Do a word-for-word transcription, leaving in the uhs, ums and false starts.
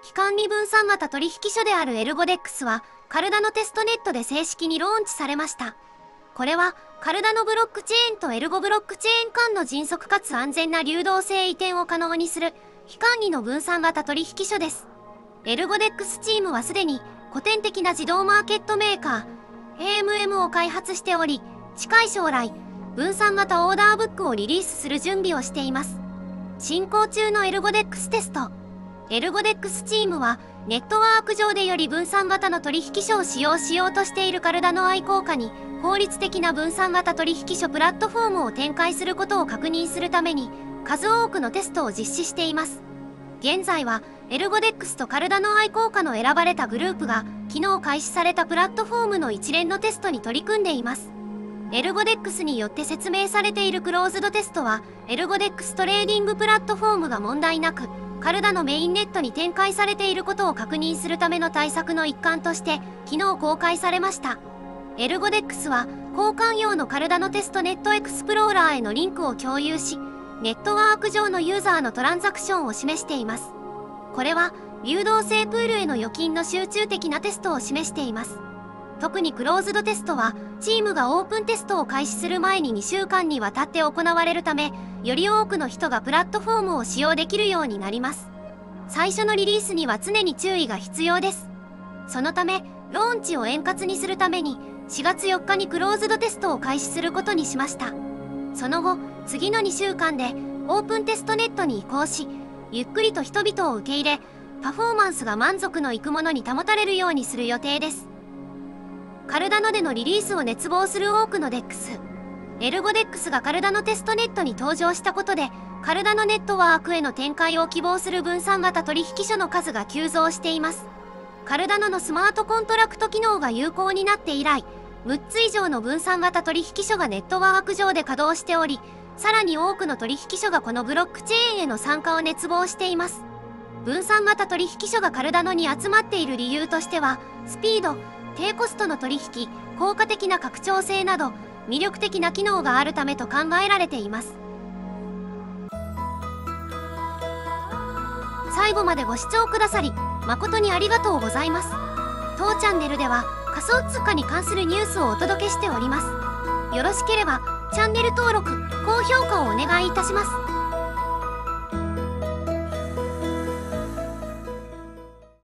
基幹に分散型取引所であるエルゴデックスは、カルダノテストネットで正式にローンチされました。これは、カルダノブロックチェーンとエルゴブロックチェーン間の迅速かつ安全な流動性移転を可能にする、基幹にの分散型取引所です。エルゴデックスチームはすでに、古典的な自動マーケットメーカー、エーエムエム を開発しており、近い将来、分散型オーダーブックをリリースする準備をしています。進行中のエルゴデックステスト。エルゴデックスチームは、ネットワーク上でより分散型の取引所を使用しようとしているカルダノ愛好家に、効率的な分散型取引所プラットフォームを展開することを確認するために、数多くのテストを実施しています。現在は、エルゴデックスとカルダノ愛好家の選ばれたグループが、昨日開始されたプラットフォームの一連のテストに取り組んでいます。エルゴデックスによって説明されているクローズドテストは、エルゴデックストレーディングプラットフォームが問題なく、カルダのメインネットに展開されていることを確認するための対策の一環として、昨日公開されました。エルゴデックスは、交換用のカルダノテストネットエクスプローラーへのリンクを共有し、ネットワーク上のユーザーのトランザクションを示しています。これは、流動性プールへの預金の集中的なテストを示しています。特にクローズドテストは、チームがオープンテストを開始する前ににしゅうかんにわたって行われるため、より多くの人がプラットフォームを使用できるようになります。最初のリリースには常に注意が必要です。そのため、ローンチを円滑にするために、しがつよっかにクローズドテストを開始することにしました。その後、次のにしゅうかんで、オープンテストネットに移行し、ゆっくりと人々を受け入れ、パフォーマンスが満足のいくものに保たれるようにする予定です。カルダノでのリリースを熱望する多くのデックス。エルゴデックスがカルダノテストネットに登場したことで、カルダノネットワークへの展開を希望する分散型取引所の数が急増しています。カルダノのスマートコントラクト機能が有効になって以来、むっつ以上の分散型取引所がネットワーク上で稼働しており、さらに多くの取引所がこのブロックチェーンへの参加を熱望しています。分散型取引所がカルダノに集まっている理由としては、スピード、低コストの取引、効果的な拡張性など、魅力的な機能があるためと考えられています。最後までご視聴くださり、誠にありがとうございます。当チャンネルでは、仮想通貨に関するニュースをお届けしております。よろしければ、チャンネル登録、高評価をお願いいたします。